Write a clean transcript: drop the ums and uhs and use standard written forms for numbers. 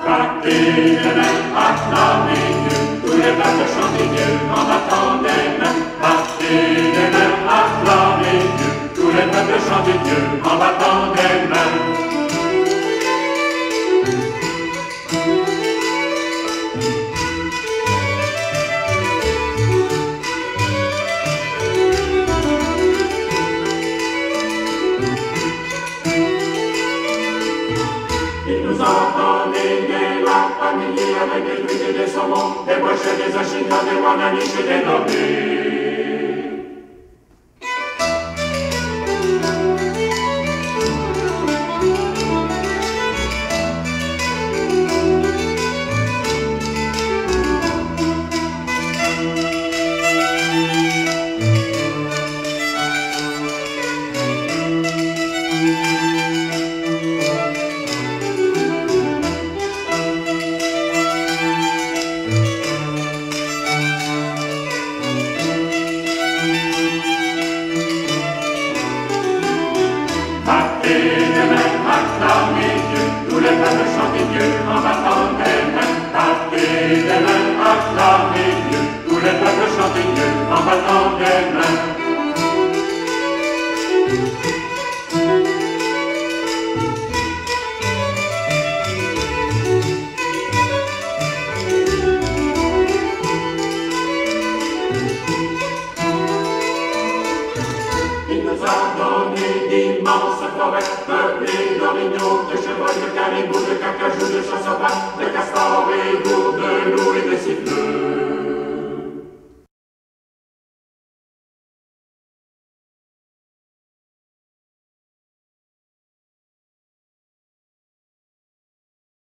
Partez les mains, acclamez-Dieu, tous les peuples chantez Dieu en battant des mains. Partez les mains, acclamez-Dieu, tous les peuples chantez Dieu en battant des mains. Il nous a donné des lacs familiers avec des trucs et des saumons, des brochettes, des achinas, des wananiches et des nobés. Tous les peuples chantez Dieu en battant des mains. Partez des mains, acclamez Dieu. Tous les peuples chantez Dieu en battant des mains. Il nous a donné d'immenses forêts, peuplées d'orignaux, de chevaliers.